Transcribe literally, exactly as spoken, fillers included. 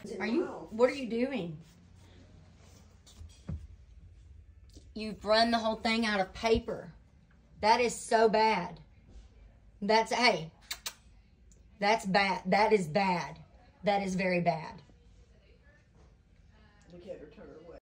Are you, what are you doing? You've run the whole thing out of paper. That is so bad. That's, hey, that's bad. That is bad. That is very bad.